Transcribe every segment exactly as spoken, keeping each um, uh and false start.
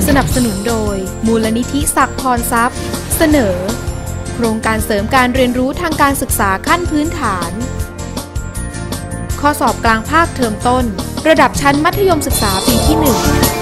สนับสนุนโดยมูลนิธิศักดิ์พรทรัพย์เสนอโครงการเสริมการเรียนรู้ทางการศึกษาขั้นพื้นฐานข้อสอบกลางภาคเทอมต้นระดับชั้นมัธยมศึกษาปีที่หนึ่ง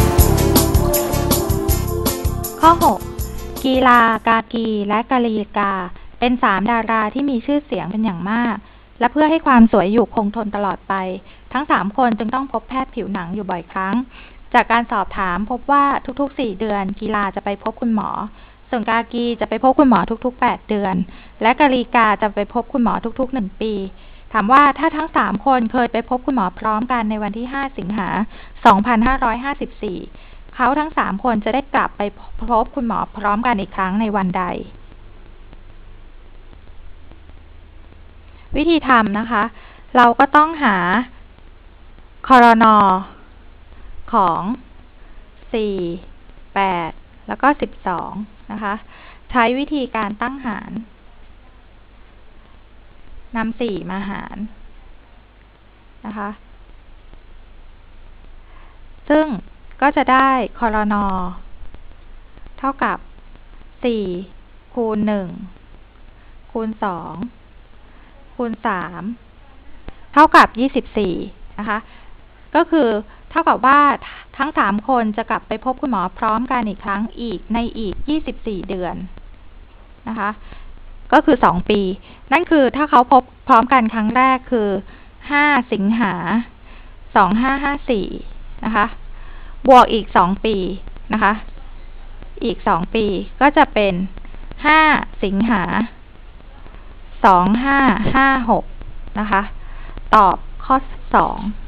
ข้อหกกีฬากากีและกาลีกาเป็นสามดาราที่มีชื่อเสียงเป็นอย่างมากและเพื่อให้ความสวยอยู่คงทนตลอดไปทั้งสามคนจึงต้องพบแพทย์ผิวหนังอยู่บ่อยครั้งจากการสอบถามพบว่าทุกๆสี่เดือนกีฬาจะไปพบคุณหมอส่วนกากีจะไปพบคุณหมอทุกๆแปดเดือนและกาลีกาจะไปพบคุณหมอทุกๆหนึ่งปีถามว่าถ้าทั้งสามคนเคยไปพบคุณหมอพร้อมกันในวันที่ห้าสิงหาคมสองพันห้าร้อยห้าสิบสี่เขาทั้งสามคนจะได้กลับไปพบคุณหมอพร้อมกันอีกครั้งในวันใดวิธีทำนะคะเราก็ต้องหาครน.ของสี่ แปดแล้วก็สิบสองนะคะใช้วิธีการตั้งหารนำสี่มาหารนะคะซึ่งก็จะได้ครน.เท่ากับสี่คูณหนึ่งคูณสองคูณสามเท่ากับยี่สิบสี่นะคะก็คือเท่ากับว่าทั้งสามคนจะกลับไปพบคุณหมอพร้อมกันอีกครั้งอีกในอีกยี่สิบสี่เดือนนะคะก็คือสองปีนั่นคือถ้าเขาพบพร้อมกันครั้งแรกคือห้าสิงหาสองพันห้าร้อยห้าสิบสี่นะคะบวกอีกสองปีนะคะอีกสองปีก็จะเป็นห้าสิงหาสองพันห้าร้อยห้าสิบหกนะคะตอบข้อสอง